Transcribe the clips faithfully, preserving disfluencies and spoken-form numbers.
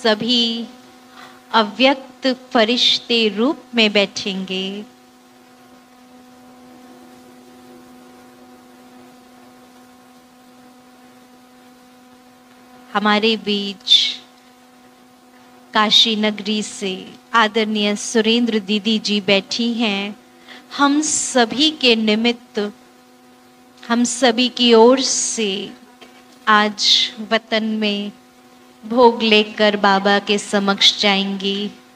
सभी अव्यक्त फरिश्ते रूप में बैठेंगे। हमारे बीच काशी नगरी से आदरणीय सुरेंद्र दीदी जी बैठी हैं। हम सभी के निमित्त, हम सभी की ओर से आज वतन में भोग लेकर बाबा के समक्ष जाएंगी।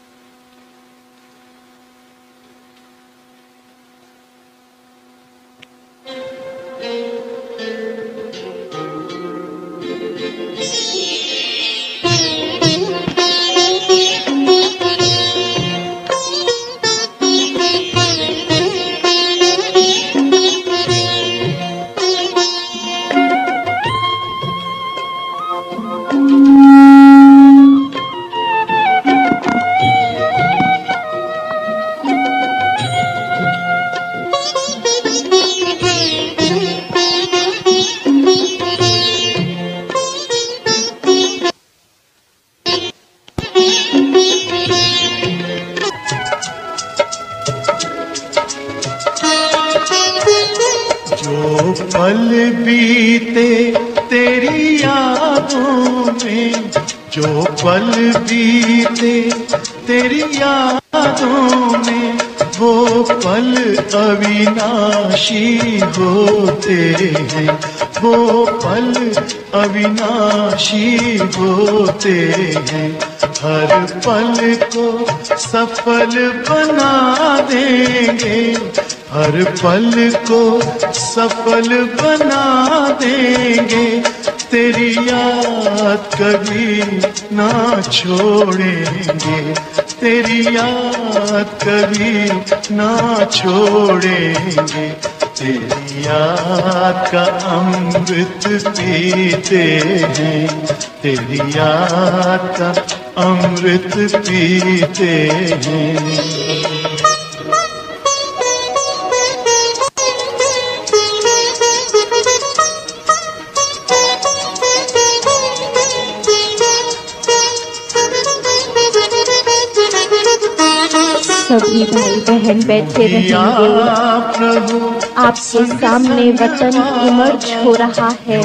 जो पल बीते तेरी यादों में, जो पल बीते तेरी यादों में, वो पल अविनाशी होते हैं, वो पल अविनाशी होते हैं। हर पल को सफल बना देंगे, हर पल को सफल बना देंगे। तेरी याद कभी ना छोड़ेंगे, तेरी याद कभी ना छोड़ेंगे। तेरी याद का अमृत पीते हैं, तेरी याद का अमृत पीते हैं। सभी भाई बहन बैठे रहेंगे। आपके सामने वतन इमर्ज हो रहा है।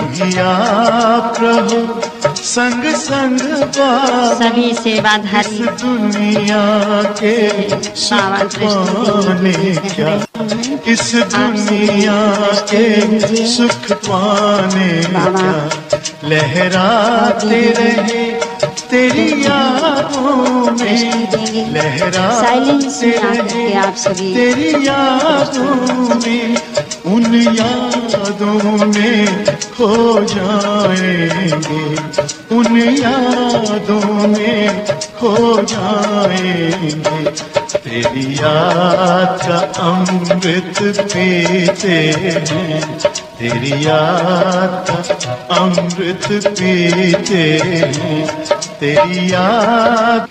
संग संग सभी सेवाधारी दुनिया के सुख पाने क्या, इस दुनिया के सुख पाने क्या, लहराते रहे तेरी यादों में, लहराते रहे आप सभी तेरी यादों में। उन यादों में खो जाएंगे, उन यादों में खो जाएंगे। तेरी याद का अमृत पीते हैं, तेरी याद का अमृत पीते हैं। तेरी याद।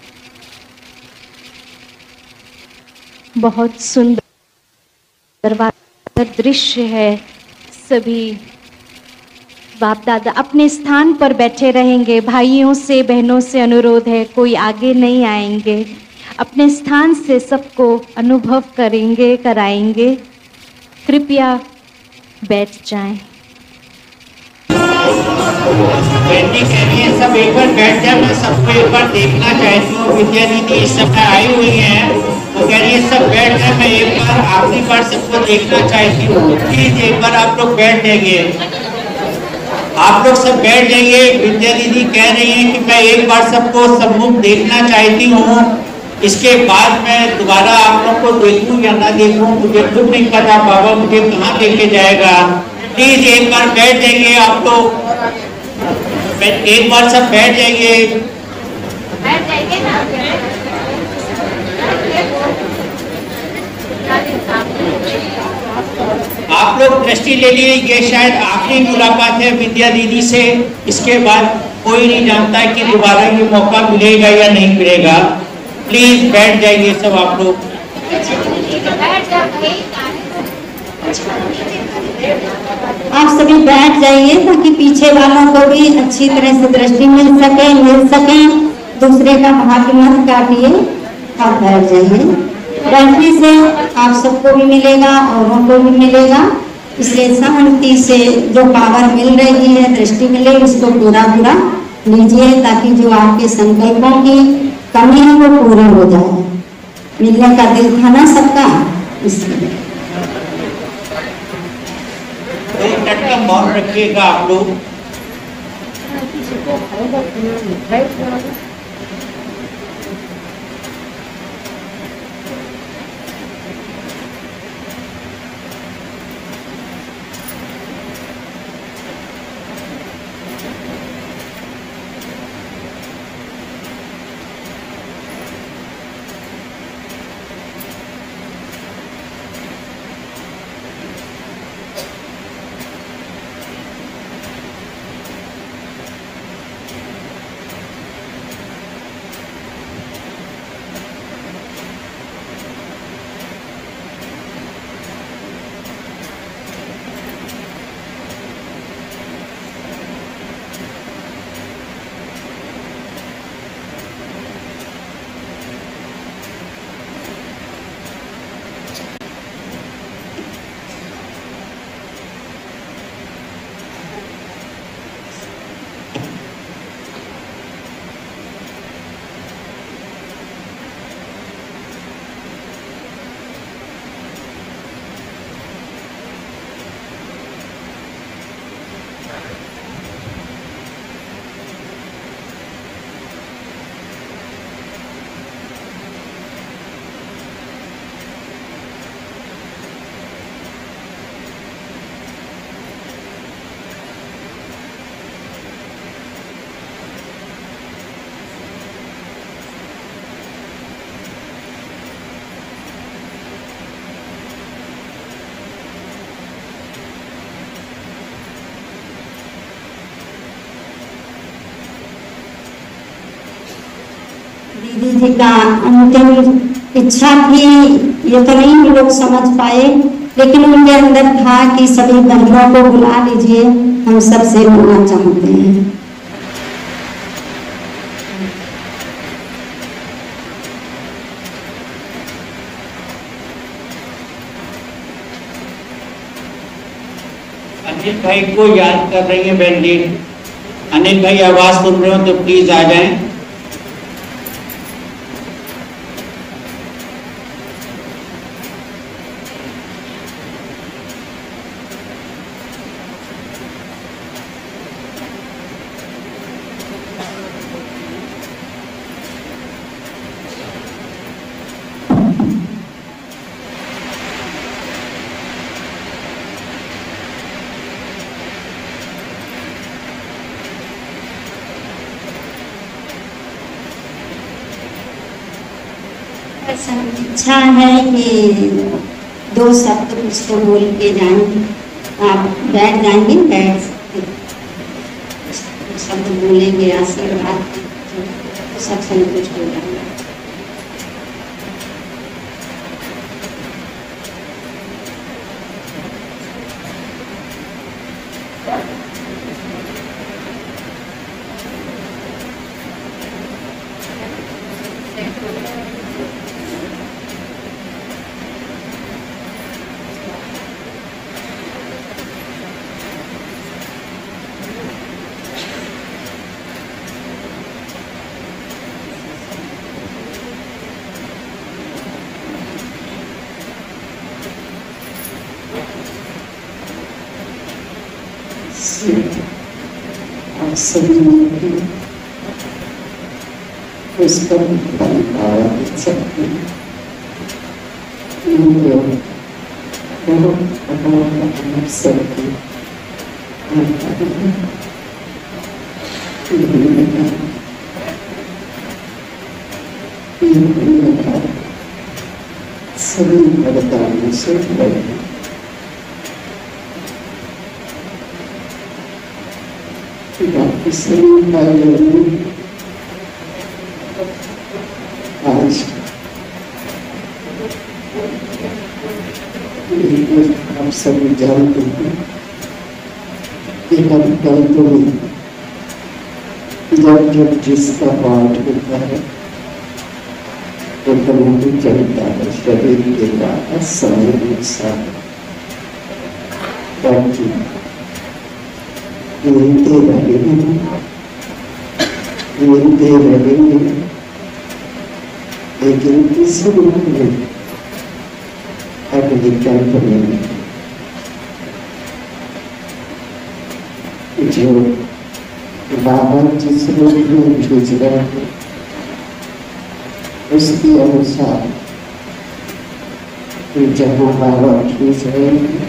बहुत सुंदर दृश्य है। सभी बाप दादा अपने स्थान पर बैठे रहेंगे। भाइयों से बहनों से अनुरोध है, कोई आगे नहीं आएंगे, अपने स्थान से सबको अनुभव करेंगे कराएंगे। कृपया बैठ जाएं। बेटी कह रही है सब एक बार बैठ जाए, मैं सबको एक बार देखना चाहती हूँ। विद्या दीदी इस समय आई हुई हैं, वो कह रही है सब बैठ जाए, मैं एक बार आखिरी बार सबको देखना चाहती हूँ। प्लीज एक बार आप लोग बैठ जाइए, आप लोग सब बैठ जाइए। विद्या दीदी कह रही हैं कि मैं एक बार सबको सम्मुख देखना चाहती हूँ, इसके बाद मैं दोबारा आप लोग को देखूँ या ना देखूँ मुझे खुद नहीं पता। बाबा मुझे कहाँ लेके जाएगा। प्लीज एक बार बैठ जाइए आप लोग, एक बार सब बैठ जाइए। बैठ जाइए ना। आप लोग दृष्टि ले लिए, ये शायद आखिरी मुलाकात है विद्या दीदी से। इसके बाद कोई नहीं जानता है कि दोबारा ये मौका मिलेगा या नहीं मिलेगा। प्लीज बैठ जाइए सब आप लोग। आप सभी बैठ जाइए ताकि पीछे वालों को भी अच्छी तरह से दृष्टि मिल सके मिल सके दूसरे का भाग्य मत काटिए, आप बैठ जाइए। बैठने से आप सबको भी मिलेगा, औरों को भी मिलेगा, इसलिए शांति से जो पावर मिल रही है, दृष्टि मिले, उसको पूरा पूरा लीजिए, ताकि जो आपके संकल्पों की कमी है वो पूरी हो जाए। मिलने का दिल था ना सबका, इसलिए एक मिनट का मौन रखिएगा आप लोग। दीदी जी का अंतिम इच्छा थी, ये तो नहीं हम लोग समझ पाए, लेकिन उनके अंदर था कि सभी बहनों को बुला लीजिए, हम सबसे मिलना चाहते हैं। अनिल भाई को याद कर रही है बहन जी। अनिल भाई आवाज सुन रहे हो तो प्लीज आ जाएं। इच्छा है कि दो शब्द कुछ तो बोल के जाएंगे, आप बैठ जाएंगे, बैठ शब्द बोलेंगे, आशीर्वाद तो सब संतुष्ट हो जाएंगे। और सभी उसको और सकते हैं सभी बदलाव से बदले आज आप सभी जानते हैं कि हम कल तो जब जब जिसका पाठ होता है तो नहीं चलता है शरीर के द्वारा समय अनुसार ताकि मिलते रहेंगे मिलते रहेंगे, लेकिन किसी रूप में अगली कल्प में जो बाबा जिस रूप में भेज रहे हैं उसके अनुसार जहाँ बाबा खींच रहे हैं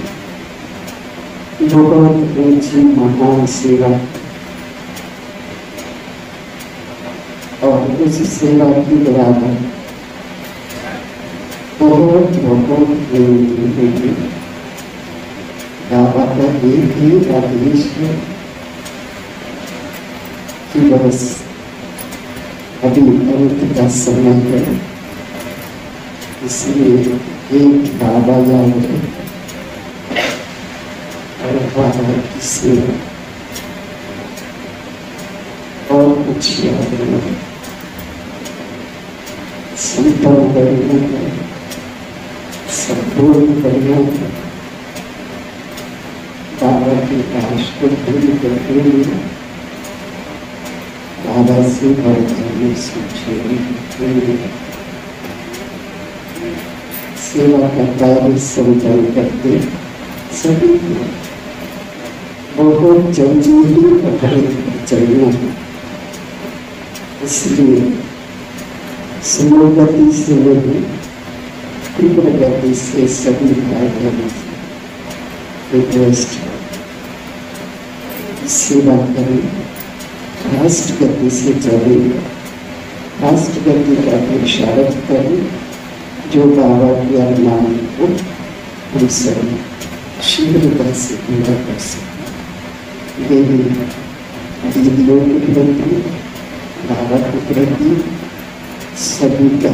बहुत ऊंची महान सेवा और उस सेवा की बराबर बहुत बहुत होगी। बाबा का एक ही आदेश है कि बस अभी अंत का समय है, इसलिए एक बाबा याद है और बाबा की सेवा और कुछ याद नहीं। संपूर्ण करना है, संपूर्ण करना है, बाबा की आश को पूरी करते हुए बाबा से भरपूर सूझे सेवा का कार्य संपन्न करते सभी बहुत जल्दी ही पकड़े चलना है। इसलिए स्लो गति से नहीं, तीव्र गति से सभी भाइयों रिक्वेस्ट सेवा करें, फास्ट गति से चले, फास्ट गति का इशारत करें, जो बाबा के अरमान को हम सब शीघ्रता से पूरा कर सकें। देवी दीदियों के प्रति, बाबा के प्रति सभी का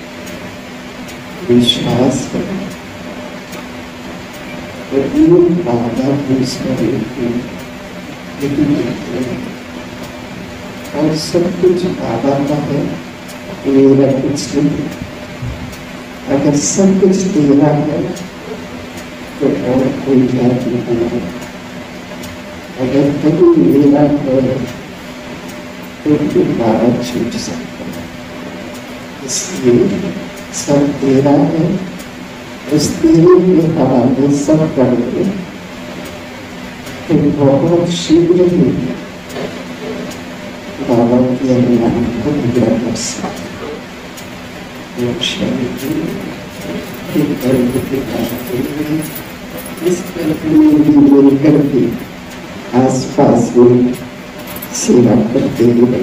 विश्वास करें, बाबा और सब कुछ बाबा का है, मेरा कुछ नहीं। अगर सब कुछ तेरा है तो और कोई बात नहीं है। अगर कभी मेरा है तो फिर बाबा छूट सकता है। इसलिए सब तेरा है, उस तेरे के हवाले सब करोगे फिर बहुत शीघ्र ही बाबा के अभियान को पूरा कर सकते। इस मिलकर भी आस पास में सेवा करते हुए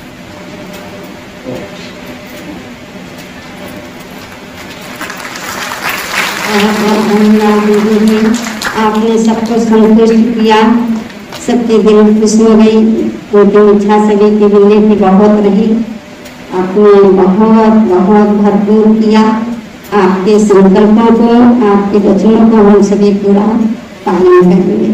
आपने सबको संतुष्ट किया, सबके दिल खुश हो गई, उनकी इच्छा सभी की मिलने की बहुत रही। आपने बहुत बहुत भरपूर किया। आपके संकल्पों को, आपके वचनों को हम सभी पूरा पालन करेंगे।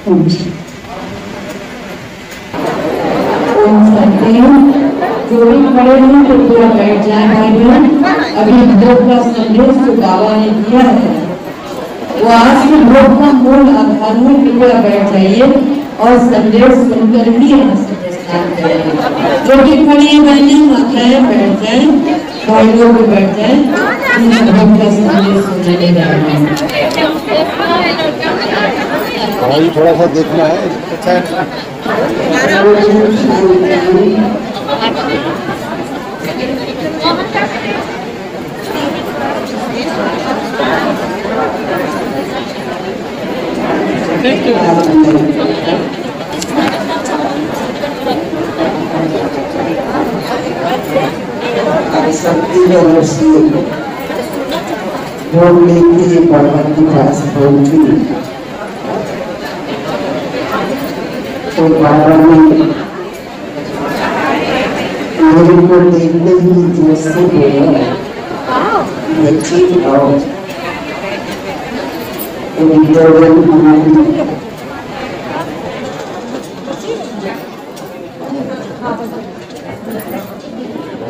जो भी खड़े हैं तो पूरा बैठ जाए भाई। अभी भोग का संदेश जो बाबा ने दिया है वो आज भी भोग का मूल आधार में पूरा बैठ जाइए और संदेश सुनकर ही हम संदेश करेंगे। जो भी खड़ी है बहने माता है बैठ जाए, भाई लोग भी बैठ जाए, भोग का संदेश सुनाने जा रहे हैं। भाई थोड़ा सा देखना है। अच्छा शक्ति भोग लेके बाबा के पास पहुंची तो बाबा ने मेरे को देखते ही जैसे बोला, बच्ची आओ। हमारी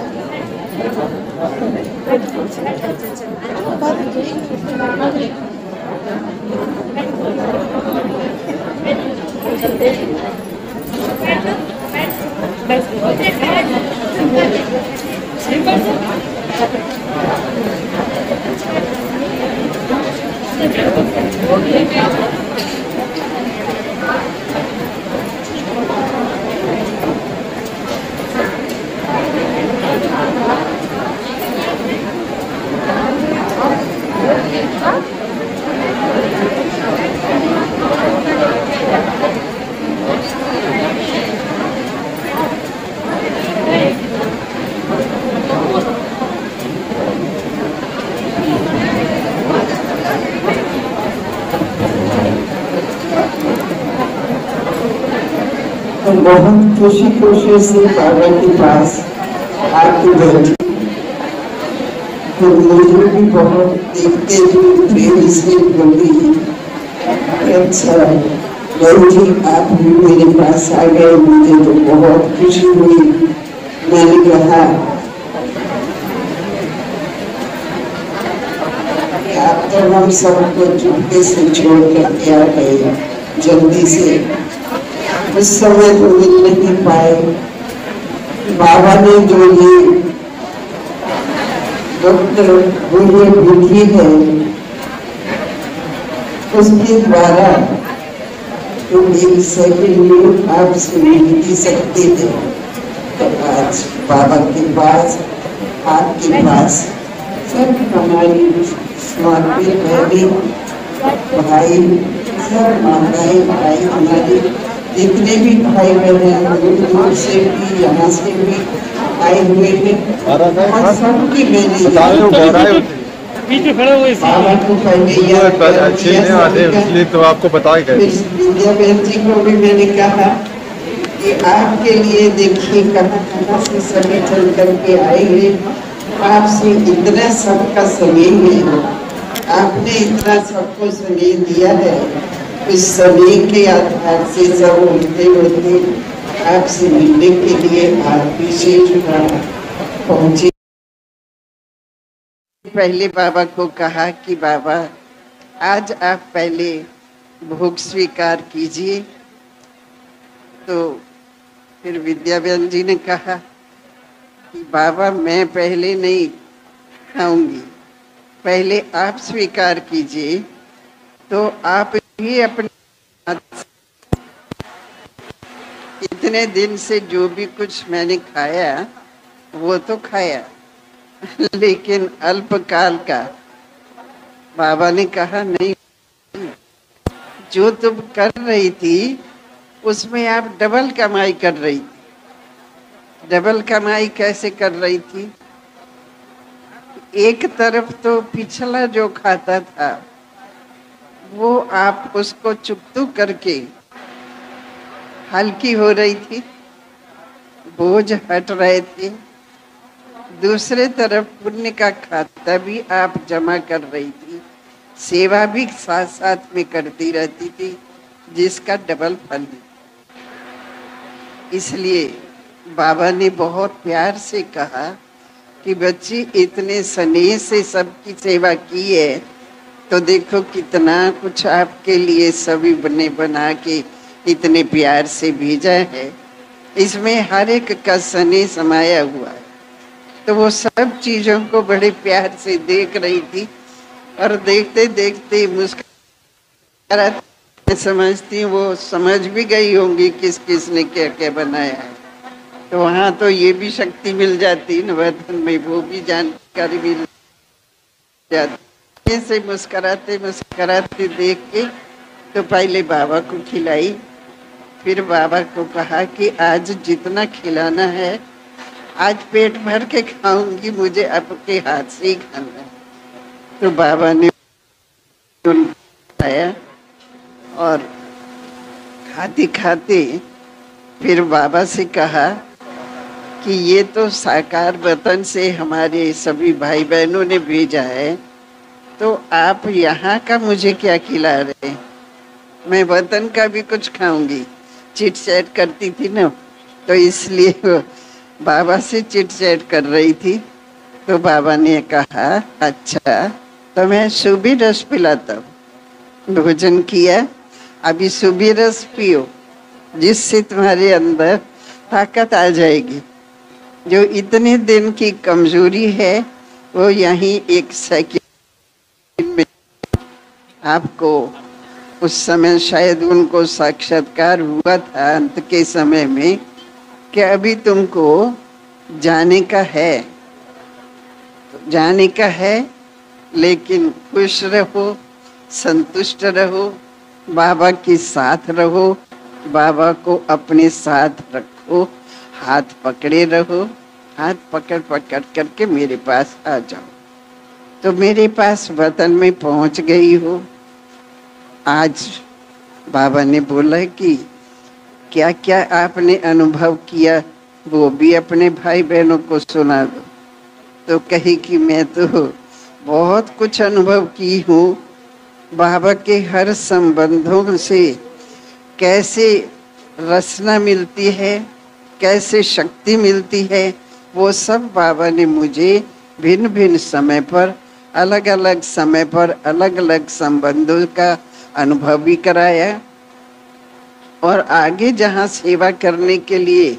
हम बहुत खुशी खुशी से बाबा के पास आके बैठे, तो मुझे भी बहुत देखते हुए प्रेम से बोली, अच्छा बहू जी आप भी मेरे पास आ गए, मुझे तो बहुत खुशी हुई। मैंने कहा आप तो हम सबको चुपके से छोड़ कर आ गए जल्दी से, उस समय तो मिल नहीं पाए। बाबा ने जो ये डॉक्टर बूढ़े बुद्धि है उसके द्वारा तो एक सेकंड में आपसे मिल सकते थे, तो आज बाबा के पास आपके पास सब हमारी समर्पित बहने भाई सब माताएं भाई हमारे जितने भी भाई बहन दूर दूर से भी यहाँ से भी आए हुए हैं और सबकी मैंने बाबा को पहले अच्छे नहीं आते इसलिए तो आपको बता गए। विद्या बहन जी को भी मैंने कहा कि आपके लिए देखिए कहाँ कहाँ से सभी चल करके आए हैं, आपसे इतना सबका स्नेह है, आपने इतना सबको स्नेह दिया है, इस स्नेह के आधार से सब उड़ते उड़ते आपसे मिलने के लिए आज विशेष पहुंचे। पहले बाबा को कहा कि बाबा आज आप पहले भोग स्वीकार कीजिए, तो फिर विद्याबेन जी ने कहा कि बाबा मैं पहले नहीं खाऊंगी, पहले आप स्वीकार कीजिए, तो आप ही अपने इतने दिन से जो भी कुछ मैंने खाया वो तो खाया लेकिन अल्पकाल का। बाबा ने कहा नहीं, जो तुम कर रही थी उसमें आप डबल कमाई कर रही थी। डबल कमाई कैसे कर रही थी? एक तरफ तो पिछला जो खाता था वो आप उसको चुकतू करके हल्की हो रही थी, बोझ हट रहे थे, दूसरे तरफ पुण्य का खाता भी आप जमा कर रही थी, सेवा भी साथ साथ में करती रहती थी, जिसका डबल फल। इसलिए बाबा ने बहुत प्यार से कहा कि बच्ची इतने स्नेह से सबकी सेवा की है, तो देखो कितना कुछ आपके लिए सभी बने बना के इतने प्यार से भेजा है, इसमें हर एक का स्नेह समाया हुआ है। तो वो सब चीजों को बड़े प्यार से देख रही थी और देखते देखते मुस्कुरा, मैं समझती हूँ वो समझ भी गई होंगी किस किस ने क्या क्या बनाया है। तो वहाँ तो ये भी शक्ति मिल जाती न वतन में, वो भी जानकारी मिल जाती। से मुस्कुराते मुस्कुराते देख के तो पहले बाबा को खिलाई, फिर बाबा को कहा कि आज जितना खिलाना है आज पेट भर के खाऊंगी, मुझे आपके हाथ से ही खाना है। तो बाबा ने खाया और खाते खाते फिर बाबा से कहा कि ये तो साकार वतन से हमारे सभी भाई बहनों ने भेजा है, तो आप यहाँ का मुझे क्या खिला रहे? मैं वतन का भी कुछ खाऊंगी। चिट चैट करती थी ना, तो इसलिए बाबा से चिट चैट कर रही थी, तो बाबा ने कहा अच्छा तो मैं सूबी रस पिलाता हूँ। भोजन किया, अभी सूबी रस पियो जिससे तुम्हारे अंदर ताकत आ जाएगी। जो इतने दिन की कमजोरी है वो यहीं एक सेकंड में आपको, उस समय शायद उनको साक्षात्कार हुआ था अंत के समय में कि अभी तुमको जाने का है, जाने का है, लेकिन खुश रहो, संतुष्ट रहो, बाबा के साथ रहो, बाबा को अपने साथ रखो, हाथ पकड़े रहो, हाथ पकड़ पकड़ करके मेरे पास आ जाओ। तो मेरे पास वतन में पहुंच गई हो। आज बाबा ने बोला कि क्या क्या आपने अनुभव किया वो भी अपने भाई बहनों को सुना दो। तो कही कि मैं तो बहुत कुछ अनुभव की हूँ, बाबा के हर संबंधों से कैसे रचना मिलती है, कैसे शक्ति मिलती है, वो सब बाबा ने मुझे भिन्न भिन्न समय पर, अलग अलग समय पर अलग अलग संबंधों का अनुभव भी कराया। और आगे जहाँ सेवा करने के लिए,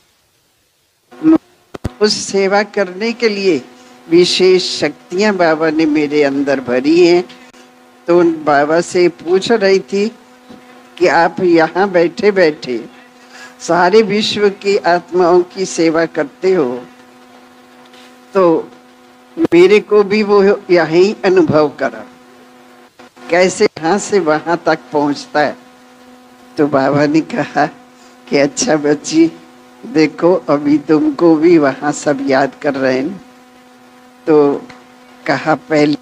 उस सेवा करने के लिए विशेष शक्तियां बाबा ने मेरे अंदर भरी हैं। तो बाबा से पूछ रही थी कि आप यहाँ बैठे बैठे सारे विश्व की आत्माओं की सेवा करते हो, तो मेरे को भी वो यही अनुभव करा, कैसे यहाँ से वहां तक पहुंचता है। तो बाबा ने कहा कि अच्छा बच्ची, देखो अभी तुमको भी वहां सब याद कर रहे हैं। तो कहा पहले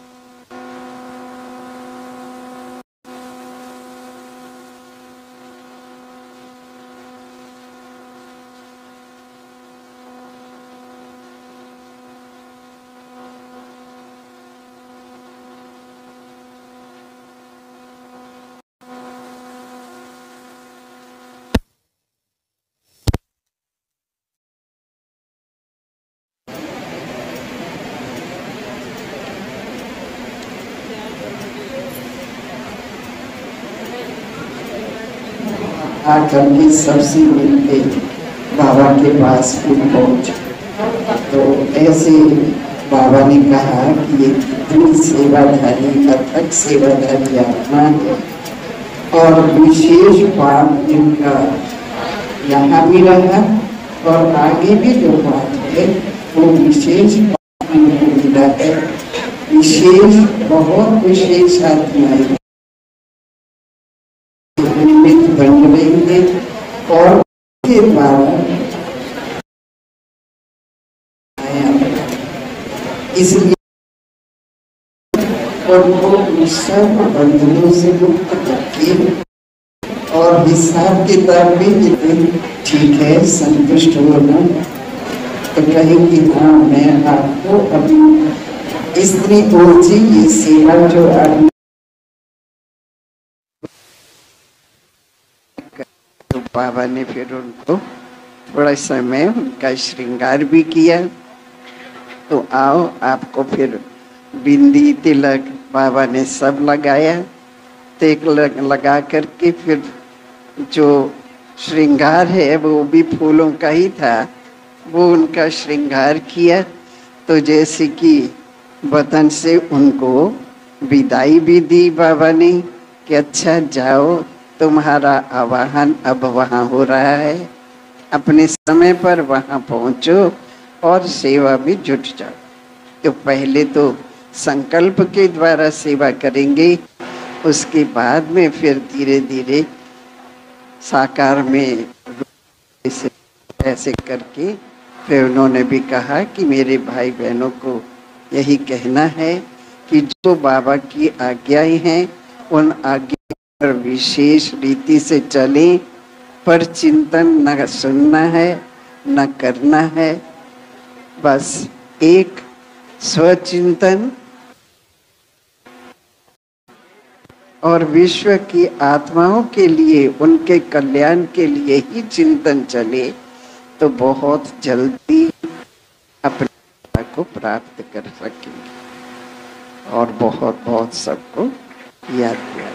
आकर के सबसे मिलके बाबा के पास फिर पहुंचे। तो ऐसे बाबा ने कहा कि ये कितनी सेवाधारी, अथक सेवाधारी आत्मा है, और विशेष पाठ जिनका यहाँ भी रहा और आगे भी जो पाठ है वो विशेष पाठ मिला है। विशेष, बहुत विशेष आत्माएं बन रही है, और के द्वारा इसलिए उनको सब बंधनों से मुक्त करके और हिसाब किताब भी ठीक है, संतुष्ट होना। तो कहेंगे हाँ मैं आपको अभी स्त्री पहुंची ये सेवा जो आप, तो बाबा ने फिर उनको थोड़ा समय उनका श्रृंगार भी किया। तो आओ आपको फिर बिंदी तिलक बाबा ने सब लगाया। तिलक लग, लगा करके फिर जो श्रृंगार है वो भी फूलों का ही था, वो उनका श्रृंगार किया। तो जैसे कि वतन से उनको विदाई भी दी बाबा ने कि अच्छा जाओ, तुम्हारा आवाहन अब वहाँ हो रहा है, अपने समय पर वहाँ पहुँचो और सेवा में जुट जाओ। तो पहले तो संकल्प के द्वारा सेवा करेंगे, उसके बाद में फिर धीरे धीरे साकार में ऐसे ऐसे करके फिर उन्होंने भी कहा कि मेरे भाई बहनों को यही कहना है कि जो बाबा की आज्ञाएं हैं उन आज्ञा पर विशेष रीति से चलें, पर चिंतन न सुनना है न करना है। बस एक स्वचिंतन और विश्व की आत्माओं के लिए, उनके कल्याण के लिए ही चिंतन चले, तो बहुत जल्दी अपने को प्राप्त कर सकेंगे। और बहुत बहुत सबको याद दिया।